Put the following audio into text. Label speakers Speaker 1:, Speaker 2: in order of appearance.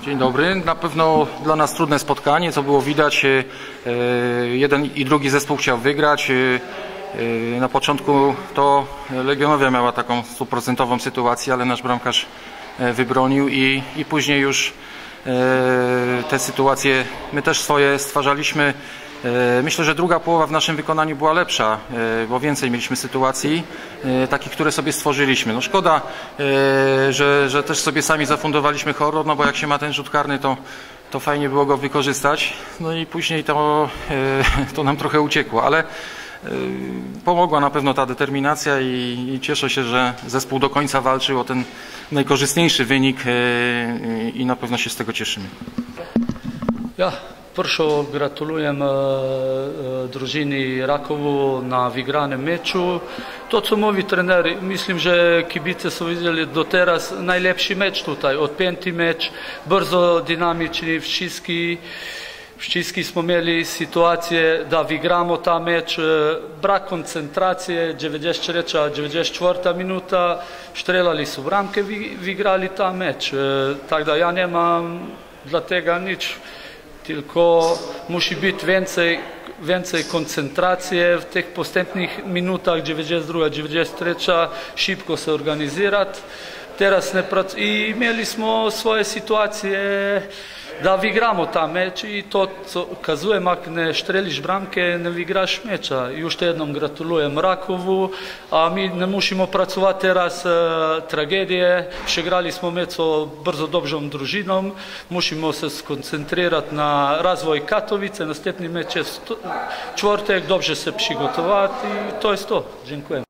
Speaker 1: Dzień dobry. Na pewno dla nas trudne spotkanie, co było widać. Jeden i drugi zespół chciał wygrać. Na początku to Legionowia miała taką 100% sytuację, ale nasz bramkarz wybronił i później już te sytuacje my też swoje stwarzaliśmy. Myślę, że druga połowa w naszym wykonaniu była lepsza, bo więcej mieliśmy sytuacji takich, które sobie stworzyliśmy. No szkoda, że też sobie sami zafundowaliśmy horror, no bo jak się ma ten rzut karny, to fajnie było go wykorzystać. No i później to nam trochę uciekło, ale pomogła na pewno ta determinacja i cieszę się, że zespół do końca walczył o ten najkorzystniejszy wynik i na pewno się z tego cieszymy.
Speaker 2: Prvo gratulujem družini Rakovu na vygranem meču. To so moji trenerji. Mislim, že kibice so videli do teraz najlepši meč tutaj. Odpenti meč, brzo dinamični, Всички smo imeli situacije da vygramo ta meč. Brak koncentracije, 93-94 minuta, štrelali su bramke, vygrali ta meč. Tako da ja nemam dla tega nič. Tylko musi biti więcej koncentracije w tych postępnych minutach, 92, 93, szybko se organizirati. Teraz i mieli smo svoje situacije da vygramo ta meč i to kazujem, ako ne štreliš bramke, ne vygraš meča. Još jednom gratulujem Rakovu, a mi ne musimo pracovati teraz tragedije. Przegrali smo meč so brzo dobrom družinom, musimo se skoncentrirati na razvoj Katovice, następny meč je čtvrtek, dobrze se przygotować i to jest to. Dziękuję.